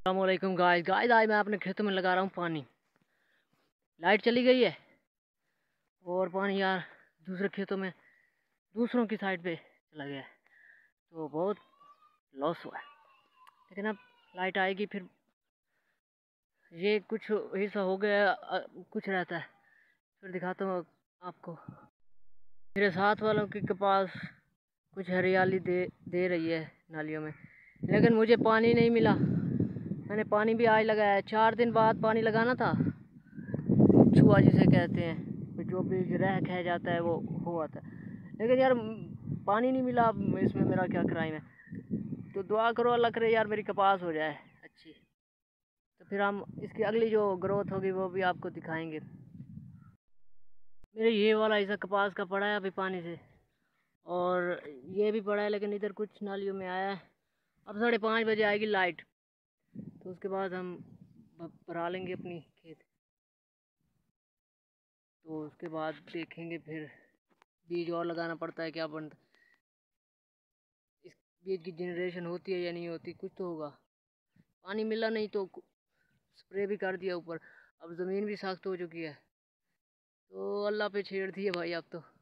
अस्सलामुअलैकुम guys guys आज मैं अपने खेतों में लगा रहा हूँ पानी। लाइट चली गई है और पानी यार दूसरे खेतों में दूसरों की साइड पे चला गया है, तो बहुत लॉस हुआ है। लेकिन अब लाइट आएगी फिर ये कुछ हिस्सा हो गया, कुछ रहता है। फिर दिखाता हूँ आपको। मेरे साथ वालों की कपास कुछ हरियाली दे रही है नालियों में, लेकिन मुझे पानी नहीं मिला। मैंने पानी भी आज लगाया है, 4 दिन बाद पानी लगाना था। छुआ जिसे कहते हैं, जो भी रह खह जाता है वो हो आता है। लेकिन यार पानी नहीं मिला, इसमें मेरा क्या क्राइम है। तो दुआ करो अल्लाह करे यार मेरी कपास हो जाए अच्छी, तो फिर हम इसकी अगली जो ग्रोथ होगी वो भी आपको दिखाएंगे। मेरे ये वाला हिस्सा कपास का पड़ा है अभी पानी से, और ये भी पड़ा है, लेकिन इधर कुछ नालियों में आया है। अब 5:30 बजे आएगी लाइट, तो उसके बाद हम भरा लेंगे अपनी खेत। तो उसके बाद देखेंगे फिर बीज और लगाना पड़ता है क्या बनता, इस बीज की जनरेशन होती है या नहीं होती, कुछ तो होगा। पानी मिला नहीं तो स्प्रे भी कर दिया ऊपर, अब ज़मीन भी सख्त हो चुकी है, तो अल्लाह पे छेड़ दी है भाई अब तो।